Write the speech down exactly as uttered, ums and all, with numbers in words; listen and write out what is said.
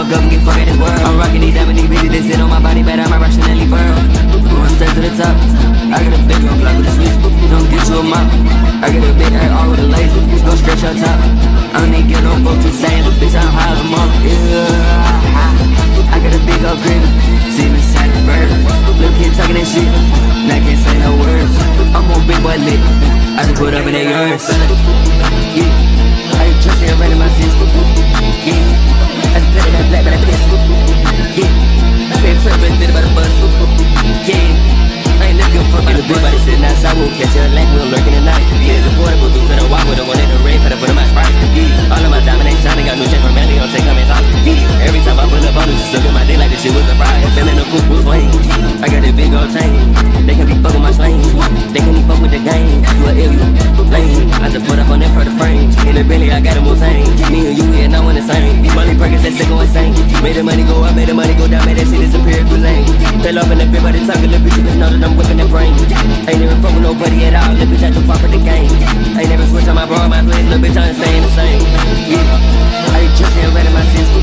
fuck up and get fucked in this world. I'm rocking these diamond, these bitches that sit on my body, but I might rationally burn. Going straight to the top. I got a big old block with a switch. Don't get you a mop. I got a big air all with a laser. Just go straight to the top. I don't need get no folks you saying, but bitch, I'm high as a mom. Yeah. I got a big old crib. See me inside the bird. Little kid talking that shit. And I can't say no words. I'm on big boy lit. I just put up in their yours. Yeah. I just here running my system. Yeah. I just play that black, but I piss. Yeah. I been tripping, bit about a bus. Yeah. I ain't never give a fuck about the bus. Everybody sitting outside, we'll catch a lack, we'll lurking at night. Yeah, the portable dudes in a walk with a one in the red, for the foot of my sprite. Yeah. All of my diamond ain't shining, got new chain from Manly, don't take them and talk. Yeah. Every time I pull up on it, just look at my dick like this shit was a prize. Feeling the cool Bruce Wayne. I got that big old chain. They can be fucking my slang. They can't even fuck with the game. You a ill, you lame. I just put up on that for the frame. In the belly, I got a Mustang. Me and you, yeah, now one the same. Money Perkins, that shit go insane. Made the money go up, made the money go down, made that shit disappear if you lame. Fell off in the bed by the talking, little bitch, you just know that I'm whipping the brain. Ain't never fuck with nobody at all, little bitch, I just fuck with the game. Ain't never switch on my bra, my place, little bitch, I ain't staying the same. Yeah, I just here ready my system.